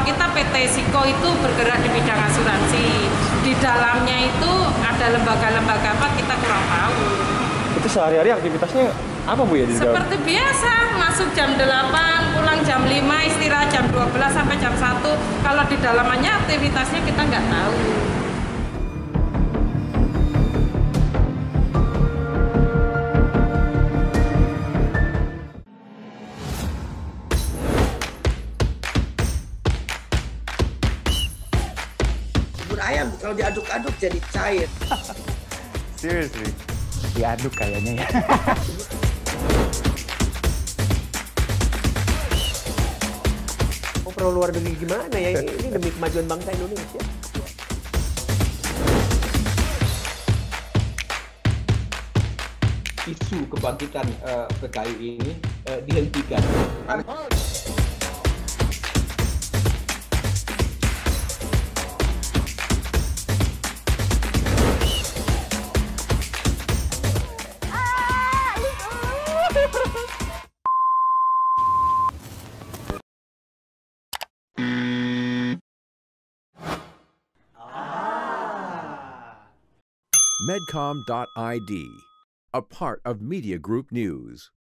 kita PT Siko itu bergerak di bidang asuransi. Di dalamnya itu ada lembaga-lembaga apa kita kurang tahu. Itu sehari-hari aktivitasnya apa Bu ya di dalam? Seperti biasa, masuk jam 8, pulang jam 5, istirahat jam 12 sampai jam 1. Kalau di dalamannya aktivitasnya kita nggak tahu. Bubur ayam kalau diaduk-aduk jadi cair. Seriously? Diaduk kayaknya ya. Pro luar negeri gimana ya? Ini demi kemajuan bangsa Indonesia. Isu kebangkitan PKI ini dihentikan. Medcom.id, a part of Media Group News.